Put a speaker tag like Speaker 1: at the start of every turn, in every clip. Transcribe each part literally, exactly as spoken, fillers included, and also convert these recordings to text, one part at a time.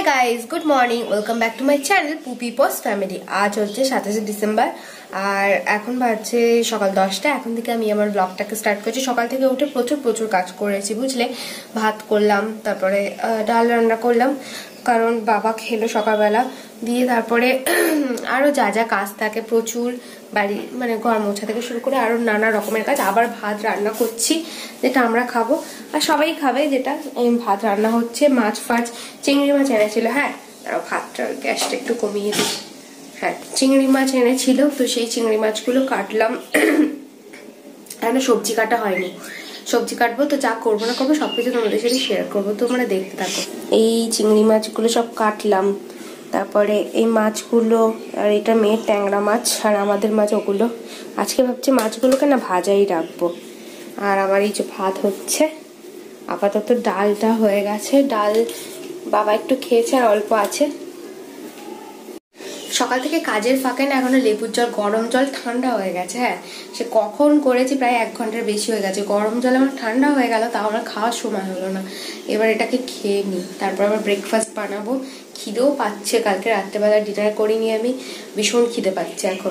Speaker 1: Guys, good morning, welcome back to my channel Pupi post family. আজ হচ্ছে সাতাশে December আর এখন বাজছে সকাল দশটা। এখন থেকে আমি আমার ব্লগটাকে স্টার্ট করছি। সকাল থেকে উঠে প্রচুর প্রচুর কাজ করেছি বুঝলে। ভাত করলাম, তারপরে ডাল রান্না করলাম কারণ বাবা খেলো সকালবেলা দিয়ে, তারপরে আরও যা যা কাজ থাকে প্রচুর, বাড়ি মানে ঘর মোছা থেকে শুরু করে আরও নানা রকমের কাজ। আবার ভাত রান্না করছি যেটা আমরা খাবো আর সবাই খাবে, যেটা ভাত রান্না হচ্ছে। মাছ ফাছ চিংড়ি মাছ এনেছিল, হ্যাঁ তারা ভাতটা গ্যাসটা একটু কমিয়ে দিই। হ্যাঁ চিংড়ি মাছ এনেছিল, তো সেই চিংড়ি মাছগুলো কাটলাম। এখনো সবজি কাটা হয়নি, সবজি কাটবো, তো যা করবো না করবো সবকিছু তোমাদের সাথে শেয়ার করবো, তোমরা দেখতে থাকো। এই চিংড়ি মাছগুলো সব কাটলাম, তারপরে এই মাছগুলো, আর এটা মেয়ের ট্যাংরা মাছ আর আমাদের মাছ ওগুলো। আজকে ভাবছি মাছগুলোকে না ভাজাই রাখবো। আর আমার এই যে ভাত হচ্ছে, আপাতত ডালটা হয়ে গেছে। ডাল বাবা একটু খেয়েছে আর অল্প আছে। সকাল থেকে কাজের ফাঁকে না এখনো লেবুর জল, গরম জল ঠান্ডা হয়ে গেছে। হ্যাঁ সে কখন করেছি, প্রায় এক ঘন্টার বেশি হয়ে গেছে। গরম জল আমার ঠান্ডা হয়ে গেল, তাও আমার খাওয়ার সময় হলো না। এবার এটাকে খেয়ে নিই, তারপর আবার ব্রেকফাস্ট বানাবো। খিদেও পাচ্ছে, কালকে রাত্রেবেলা ডিনার করিনি আমি, ভীষণ খিদে পাচ্ছে এখন।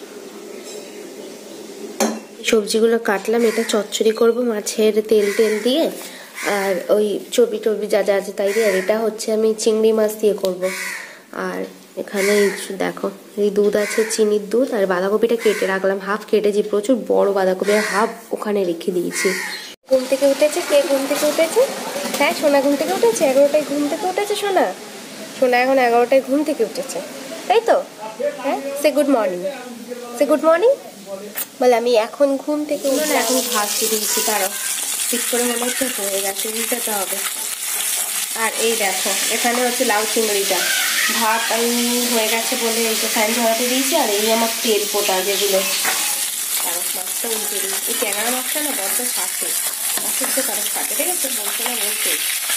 Speaker 1: সবজিগুলো কাটলাম, এটা চচ্চড়ি করবো মাছের তেল তেল দিয়ে, আর ওই চর্বি টর্বি যা যা আছে তাই দিয়ে। আর এটা হচ্ছে আমি চিংড়ি মাছ দিয়ে করব। আর এখানে দেখো এই দুধ আছে, চিনির দুধ, আর বাঁধাকপিটা কেটে রাখলাম, হাফ কেটেছি, প্রচুর বড় বাঁধাকপি, হাফ ওখানে রেখে দিয়েছি। ঘুম থেকে উঠেছে, কে ঘুম থেকে উঠেছে? হ্যাঁ সোনা ঘুম থেকে উঠেছে, এগারোটায় ঘুম থেকে উঠেছে সোনা। সোনা এখন এগারোটায় ঘুম থেকে উঠেছে, তাই তো? হ্যাঁ সে গুড মর্নিং, সে গুড মর্নিং বলে। আমি এখন ঘুম থেকে উঠে এখন ভাত দিয়েছি, তারও ঠিক করে মনে হচ্ছে হয়ে গেছে, উল্টাতে হবে। আর এই দেখো এখানে হচ্ছে লাউ চিংড়িটা, ভাত আমি হয়ে গেছে বলে এই যে ফ্যান ঝরাতে দিয়েছি। আর এই আমার তেল পোটা যেগুলো, কারো মাছটা উল্টে দিই। এই ট্যাংরা মাছটা না বড্ড শাকে, অসহ্য কারো শাকে, ঠিক আছে বলতে না বলতে।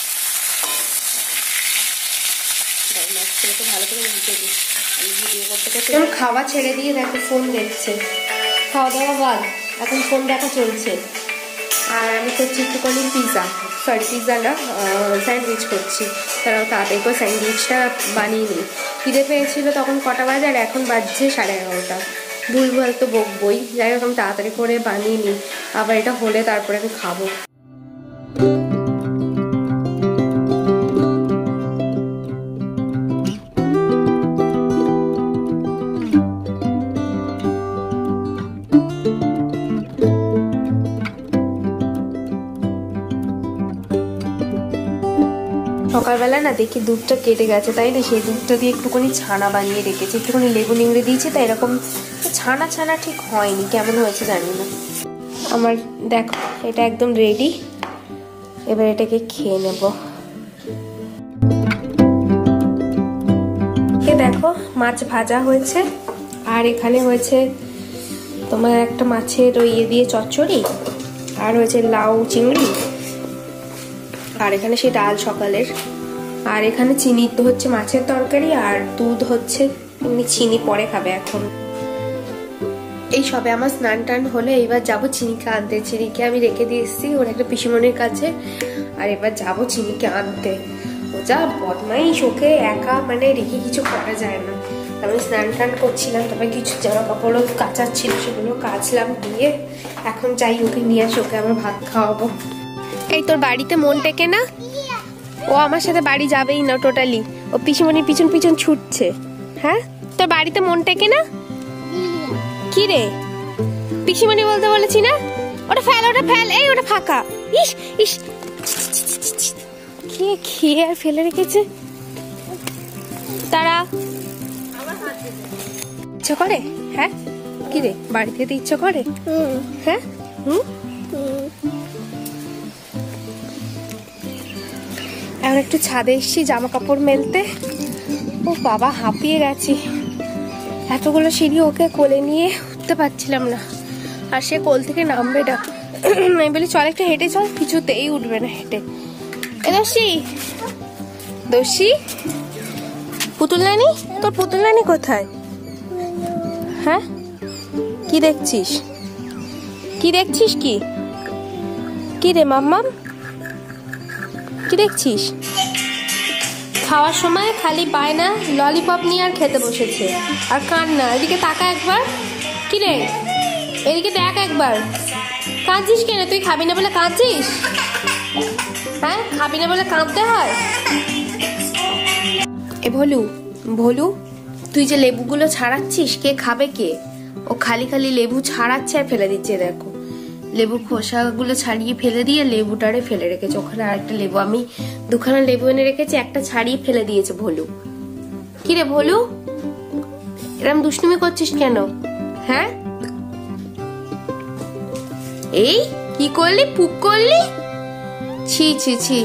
Speaker 1: মাছগুলো তো ভালো করে উল্টে দিই। আমি ভিডিও করতে করতে খাওয়া ছেড়ে দিয়ে দেখো ফোন দেখছে। খাওয়া দাওয়া বাদ, এখন ফোন দেখা চলছে। আর আমি করছি একটুখানি পিৎজা, সরি পিৎজা না, স্যান্ডউইচ করছি। তারাও তাড়াতাড়ি করে স্যান্ডউইচটা বানিয়ে নিই। খিদে পেয়েছিল তখন কটা বাজে, আর এখন বাজছে সাড়ে এগারোটা। ভুলভাল তো বকবই, যাই হোক আমি তাড়াতাড়ি করে বানিয়ে নিই, আবার এটা হলে তারপরে আমি খাবো। সকালবেলা না দেখি দুধটা কেটে গেছে, তাই না? সেই দুধটা দিয়ে একটুখানি ছানা বানিয়ে রেখেছি, একটুখানি লেবু নিংড়ে দিয়েছি, তাই এরকম ছানা ছানা ঠিক হয়নি, কেমন হয়েছে জানি না। আমার দেখো এটা একদম রেডি, এবার এটাকে খেয়ে নেব। এ দেখো মাছ ভাজা হয়েছে, আর এখানে হয়েছে তোমার একটা মাছের ওই ইয়ে দিয়ে চচ্চড়ি, আর হয়েছে লাউ চিংড়ি, আর এখানে সেই ডাল সকালের, আর এখানে চিনি তো হচ্ছে মাছের তরকারি, আর দুধ হচ্ছে এমনি, চিনি পরে খাবে এখন। এই সবে আমার স্নান টান হলে এবার যাবো চিনিকে আনতে। চিনিকে আমি রেখে দিয়ে এসেছি ওর একটা পিসিমণির কাছে, আর এবার যাবো চিনিকে আনতে। ও যা বদমাইশ, ওকে একা মানে রেখে কিছু করা যায় না। আমি স্নান টান করছিলাম, তারপরে কিছু জামা কাপড়ও কাচার ছিল, সেগুলো কাচলাম, দিয়ে এখন যাই ওকে নিয়ে আসি, ওকে আমার ভাত খাওয়াবো। এই তোর বাড়িতে মন টেকে না? ও আমার সাথে বাড়ি যাবেই না টোটালি, ও পিসিমণির পিছন পিছন ছুটছে। হ্যাঁ তোর বাড়িতে মন টেকে না? কি রে পিসিমণি বলতে বলেছি না? ওটা ফেল, ওটা ফেল, এই ওটা ফাঁকা। ইস ইস খেয়ে খেয়ে আর ফেলে রেখেছে। তারা ইচ্ছা করে? হ্যাঁ কি রে বাড়ি থেকে ইচ্ছা করে? হ্যাঁ হুম এখন একটু ছাদে এসছি জামা কাপড় মেলতে। ও বাবা হাঁপিয়ে গেছি, এতগুলো সিঁড়ি ওকে কোলে নিয়ে উঠতে পারছিলাম না। আর সে কোল থেকে নামবে না, আমি বলি চল একটা হেঁটে চল, কিছুতেই উঠবে না হেঁটে। এ দোষী দোষী পুতুল নানি, তোর পুতুল নানি কোথায়? হ্যাঁ কি দেখছিস, কি দেখছিস? কি কি রে মাম্মাম, কি দেখছিস? খাওয়ার সময় খালি বায়না ললিপপ নিয়ে আর খেতে বসেছে আর কান্না। এদিকে তাকা একবার, কি রে এদিকে দেখ একবার। কাঁদছিস কেন তুই? খাবি না বলে কাঁদছিস? হ্যাঁ খাবি না বলে কাঁদতে হয়? এ ভলু ভলু তুই যে লেবুগুলো ছাড়াচ্ছিস কে খাবে কে? ও খালি খালি লেবু ছাড়াচ্ছে আর ফেলে দিচ্ছে। দেখো লেবু খোসাগুলো ছাড়িয়ে ফেলে দিয়ে লেবুটারে ফেলে রেখেছে। ওখানে আরেকটা লেবু, আমি দুখানা লেবু এনে রেখেছি, একটা ছাড়িয়ে ফেলে দিয়েছে ভলু। কি রে ভলু এরম দুষ্টুমি করছিস কেন? হ্যাঁ এই কি করলি? পুক করলি? ছি ছি ছি।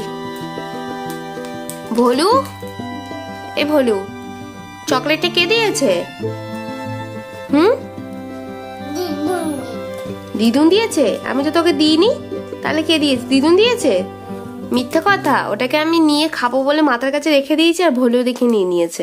Speaker 1: ভলু এ ভলু চকলেটটা কে দিয়েছে? হুম দিদুন দিয়েছে? আমি তো তোকে দিইনি। তাহলে কে দিয়েছে? দিদুন দিয়েছে? মিথ্যা কথা। ওটাকে আমি নিয়ে খাবো বলে মাথার কাছে রেখে দিয়েছি আর ভলু দেখে নিয়ে নিয়েছে।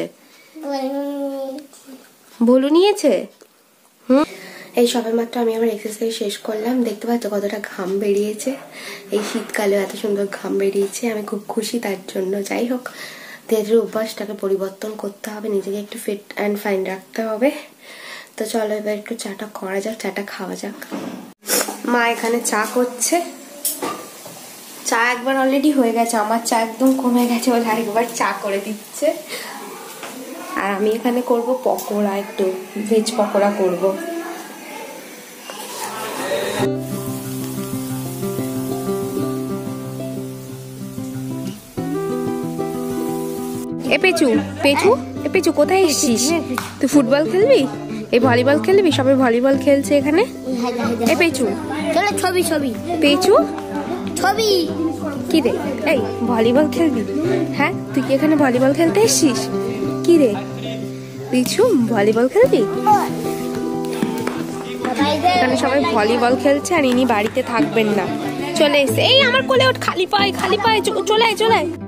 Speaker 1: ভলু নিয়েছে? হুম এই সবে মাত্র আমি আমার এক্সারসাইজ শেষ করলাম। দেখতে পাচ্ছ কতটা ঘাম বেরিয়েছে। এই শীতকালে এত সুন্দর ঘাম বেরিয়েছে, আমি খুব খুশি তার জন্য। যাই হোক দেহের অভ্যাসটাকে পরিবর্তন করতে হবে, নিজেকে একটু ফিট অ্যান্ড ফাইন রাখতে হবে। তো চলো এবার একটু চাটা করা যাক, চাটা খাওয়া যাক। মা এখানে চা করছে। চা একবার অলরেডি হয়ে গেছে, আমার চা একদম কমে গেছে বলে আরেকবার চা করে দিচ্ছে। আর আমি এখানে করব পকোড়া, একটু ভেজ পকোড়া করব। এ পেঁচু পেঁচু এ পেঁচু কোথায় এসেছিস তুই? ফুটবল খেলবি? এই ভলিবল খেলবি? সবাই ভলিবল খেলছে এখানে। এ পেঁচু ছবি ছবি পেঁচু ছবি কি রে? এই ভলিবল খেলবি? হ্যাঁ তুই কি এখানে ভলিবল খেলতে এসেছিস? কি রে পেঁচু ভলিবল খেলবি? এখানে সবাই ভলিবল খেলছে আর ইনি বাড়িতে থাকবেন না, চলে এসে। এই আমার কোলে ওঠ, খালি পায়ে খালি পায়ে চলে আয় চলে আয়।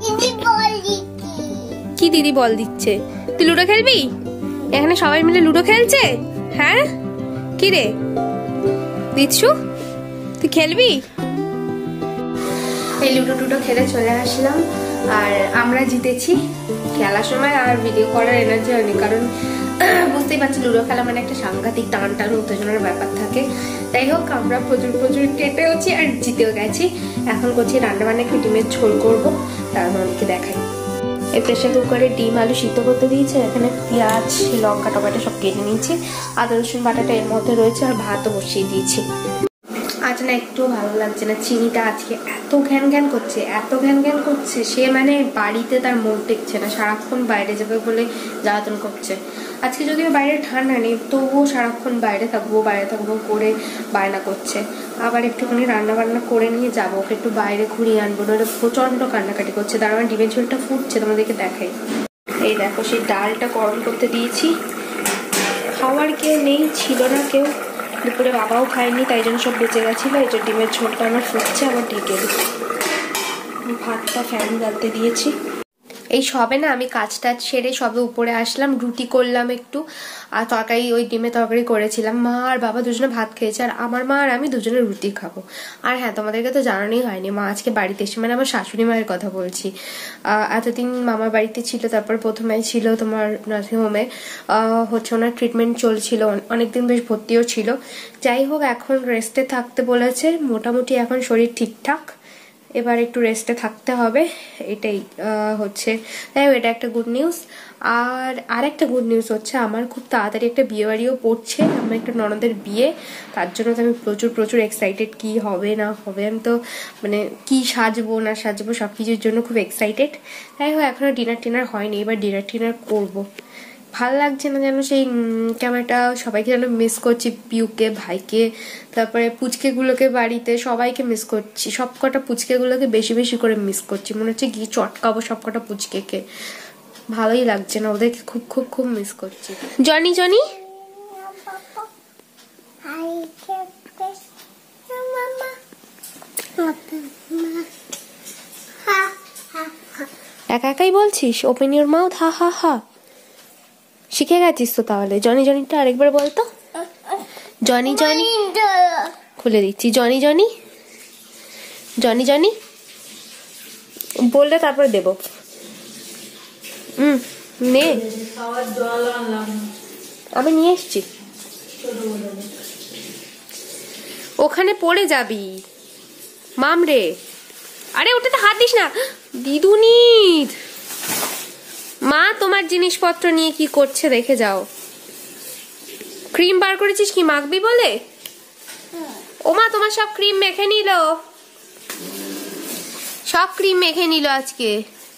Speaker 1: কি দিদি বল দিচ্ছে? তুই লুডো খেলবি? এখানে সবাই মিলে লুডো খেলছে। হ্যাঁ কি রে দিচ্ছু তুই খেলবি? এই লুডো টুডো খেলে চলে আসলাম আর আমরা জিতেছি। খেলার সময় আর ভিডিও করার এনার্জি হয়নি, কারণ বুঝতেই পারছি লুডো খেলা মানে একটা সাংঘাতিক টান টান উত্তেজনার ব্যাপার থাকে। যাই হোক আমরা প্রচুর প্রচুর কেটেওছি আর জিতেও গেছি। এখন করছি রান্না বান্না, একটু ডিমের ঝোল করবো, তার অনেকে দেখাই। এই প্রেসার কুকারে ডিম আলু সিদ্ধ করতে দিয়েছে। এখানে পেঁয়াজ লঙ্কা টমেটো সব কেটে নিয়েছি, আদা রসুন বাটাটা এর মধ্যে রয়েছে, আর ভাতও বসিয়ে দিয়েছি। আজ না একটু ভালো লাগছে না, চিনিটা আজকে এত ঘ্যান ঘ্যান করছে, এত ঘ্যান ঘ্যান করছে, সে মানে বাড়িতে তার মন টেকছে না, সারাক্ষণ বাইরে যাবে বলে জ্বালাতন করছে। আজকে যদিও বাইরে ঠান্ডা নেই, তবুও সারাক্ষণ বাইরে থাকবো বাইরে থাকবো করে বায়না করছে। আবার একটুখানি রান্না বান্না করে নিয়ে যাবো, ওকে একটু বাইরে ঘুরিয়ে আনবো, নইলে প্রচণ্ড কান্নাকাটি করছে। দাঁড়ানো ডিমের ঝোলটা ফুটছে, তোমাদেরকে দেখাই। এই দেখো সেই ডালটা গরম করতে দিয়েছি। খাওয়ার কেউ নেই, ছিল না কেউ, দুপুরে বাবাও খায়নি, তাই জন্য সব বেঁচে গেছিলো। এই যে ডিমের ঝোলটা আমার ফুটছে, আবার ঢেকে দিচ্ছি। ভাতটা ফ্যান জ্বালতে দিয়েছি। এই সবে না আমি কাজ টাজ সেরে সবে উপরে আসলাম, রুটি করলাম একটু, আর তরকারি ওই ডিমের তরকারি করেছিলাম। মা আর বাবা দুজনে ভাত খেয়েছে, আর আমার মা আর আমি দুজনে রুটি খাবো। আর হ্যাঁ তোমাদেরকে তো জানানোই হয়নি, মা আজকে বাড়িতে এসে, মানে আমার শাশুড়ি মায়ের কথা বলছি। এতদিন মামার বাড়িতে ছিল, তারপর প্রথমে ছিল তোমার নার্সিং হোমে, হচ্ছে ওনার ট্রিটমেন্ট চলছিল, অনেকদিন বেশ ভর্তিও ছিল। যাই হোক এখন রেস্টে থাকতে বলেছে, মোটামুটি এখন শরীর ঠিকঠাক, এবার একটু রেস্টে থাকতে হবে, এটাই হচ্ছে। তাই এটা একটা গুড নিউজ। আর আরেকটা গুড নিউজ হচ্ছে আমার খুব তাড়াতাড়ি একটা বিয়ে বাড়িও পড়ছে, আমার একটা ননদের বিয়ে, তার জন্য তো আমি প্রচুর প্রচুর এক্সাইটেড। কি হবে না হবে, আমি তো মানে কি সাজবো না সাজবো সব কিছুর জন্য খুব এক্সাইটেড। তাই হোক এখনো ডিনার টিনার হয়নি, এবার ডিনার টিনার করবো। ভাল লাগছে না যেন, সেই কেমন একটা সবাইকে যেন মিস করছি, পিউকে ভাইকে, তারপরে পুচকেগুলোকে বাড়িতে সবাইকে মিস করছি, সব কটা পুচকেগুলোকে বেশি বেশি করে মিস করছি, মনে হচ্ছে গিয়ে চটকাবো সব কটা পুচকেকে। ভালোই লাগছে না, ওদেরকে খুব খুব খুব মিস করছি। জনি জনি একা একাই বলছিস? ওপেন ইউর মাউথ, হা হা হা। শিখে গেছিস তো তাহলে। জনি জনিটা আরেকবার বলতো। জনি জনি খুলে দিচ্ছি। জনি জনি জনি জনি বললে তারপরে দেব। হুম নে,
Speaker 2: খাওয়ার জল আনলাম,
Speaker 1: আমি নিয়ে এসছি। ওখানে পড়ে যাবি মামরে। আরে ওটাতে হাত দিস না দিদুনি। মা তোমার জিনিসপত্র নিয়ে কি করছে দেখে যাও। ক্রিম বার করেছিস কি মাখবি বলে? ও মা তোমার সব ক্রিম মেখে নিল, সব ক্রিম মেখে নিল আজকে।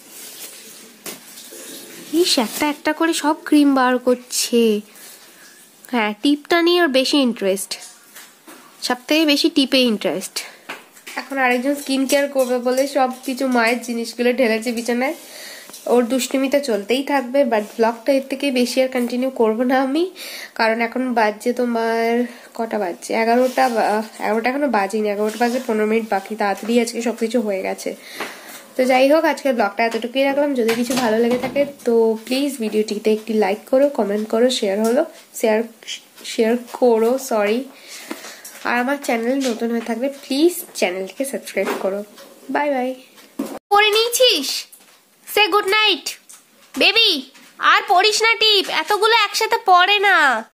Speaker 1: ইস, একটা একটা করে সব ক্রিম বার করছে। হ্যাঁ, টিপটা নিয়ে ওর বেশি ইন্টারেস্ট, সব থেকে বেশি টিপে ইন্টারেস্ট। এখন আরেকজন স্কিন কেয়ার করবে বলে সব কিছু মায়ের জিনিসগুলো ঢেলেছে বিছানায়। ওর দুষ্টুমিটা চলতেই থাকবে, বাট ব্লগটা এর থেকে বেশি আর কন্টিনিউ করবো না আমি, কারণ এখন বাজছে তোমার কটা বাজছে, এগারোটা এগারোটা এখনো বাজেনি, এগারোটা বাজে পনেরো মিনিট বাকি। তাড়াতাড়ি আজকে সবকিছু হয়ে গেছে। তো যাই হোক, আজকের ব্লগটা এতটুকুই রাখলাম। যদি কিছু ভালো লেগে থাকে তো প্লিজ ভিডিওটিতে একটি লাইক করো, কমেন্ট করো, শেয়ার হলো শেয়ার শেয়ার করো সরি আর আমার চ্যানেল নতুন হয়ে থাকলে প্লিজ চ্যানেলটিকে সাবস্ক্রাইব করো। Bye bye. পরে নিয়েছিস? সে গুড নাইট বেবি। আর পড়িস না টিপ, এতগুলো একসাথে পড়ে না।